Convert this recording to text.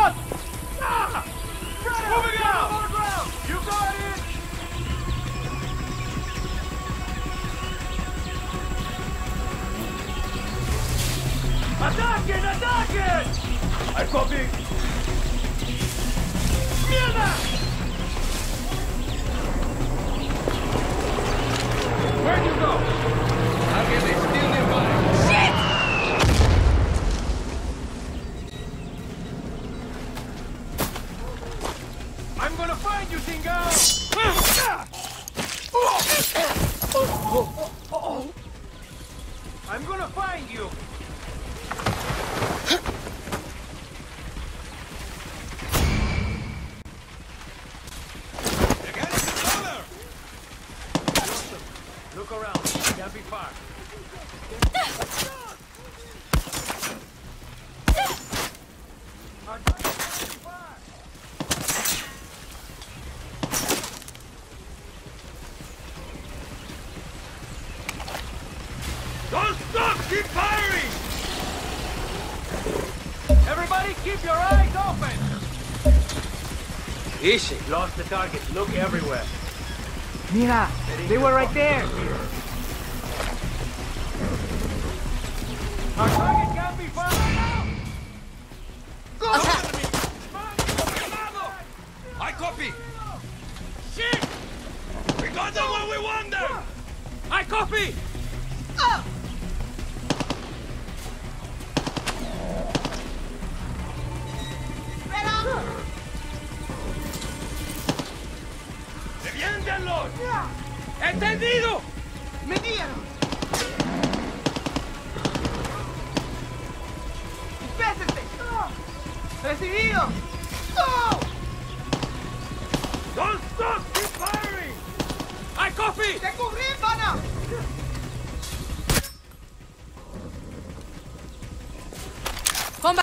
¡Vamos! ¡Ah! ¡Moving out! You got it! ¡Ataquen! ¡Ataquen! I copy! ¡Mierda! Where'd you go? Target is still nearby. Shit! I'm gonna find you, Tingo! I'm gonna find you! Look around. Can't be far. Don't stop! Keep firing! Everybody keep your eyes open! Easy. Lost the target. Look everywhere. Mira, they were right there. Our target can't be far now! I copy. Shit! We got them when we want them. I copy! ¡Defiéndanlos! ¡Entendido! ¡Me dieron! ¡Despésense! ¡Recibido! ¡Oh! Don't stop! Keep firing! I copy! ¡Te cubrí, pana!